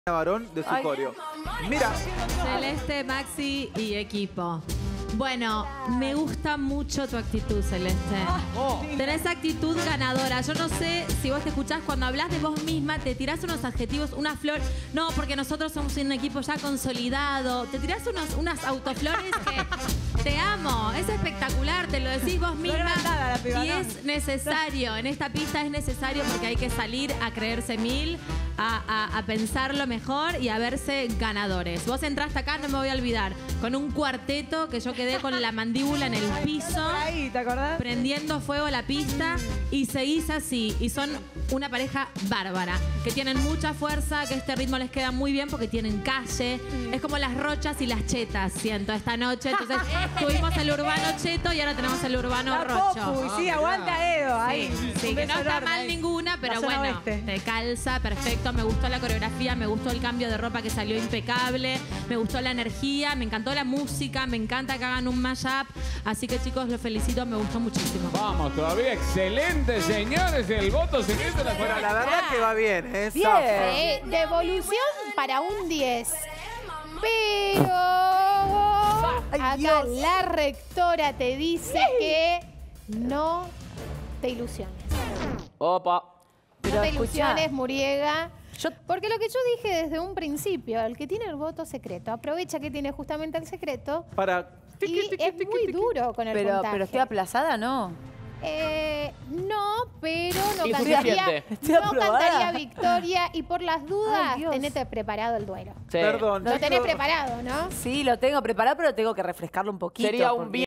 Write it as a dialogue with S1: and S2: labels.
S1: varón de su coreo. Mira.
S2: Celeste, Maxi y equipo. Bueno, me gusta mucho tu actitud, Celeste. Tenés actitud ganadora. Yo no sé si vos te escuchás cuando hablas de vos misma, te tirás unos adjetivos, una flor. No, porque nosotros somos un equipo ya consolidado. Te tirás unas autoflores que te amo. Es espectacular, te lo decís vos misma. Y es necesario, en esta pista es necesario porque hay que salir a creerse mil, a pensarlo mejor y a verse ganadores. Vos entraste acá, no me voy a olvidar, con un cuarteto que yo quedé con la mandíbula en el piso,
S3: ahí, ¿te acordás?
S2: Prendiendo fuego a la pista y seguís así. Y son una pareja bárbara, que tienen mucha fuerza, que este ritmo les queda muy bien porque tienen calle. Es como las Rochas y las Chetas, siento, esta noche. Entonces tuvimos el urbano cheto y ahora tenemos el urbano rocho.
S3: Sí, aguanta Edo, ahí.
S2: Sí, que no está mal ninguna, pero bueno, te calza, perfecto. Me gustó la coreografía, me gustó el cambio de ropa que salió impecable, me gustó la energía, me encantó la música, me encanta que hagan un mashup. Así que chicos, los felicito, me gustó muchísimo.
S4: Vamos, todavía excelente, señores. El voto secreto.
S1: Bueno, la verdad que va bien, ¿eh?
S5: Bien. Devolución para un 10. Pero acá la rectora te dice que no te ilusiones.
S6: Opa.
S5: No te ilusiones, Muriega. Porque lo que yo dije desde un principio, el que tiene el voto secreto, aprovecha que tiene justamente el secreto y es muy duro con el puntaje.
S7: Pero estoy aplazada, ¿no?
S5: No, pero no
S6: Insuficiente.
S5: cantaría victoria y por las dudas tenete preparado el duelo.
S6: Sí.
S1: Perdón.
S5: Lo tenés preparado, ¿no?
S7: Sí, lo tengo preparado, pero tengo que refrescarlo un poquito.
S6: Sería un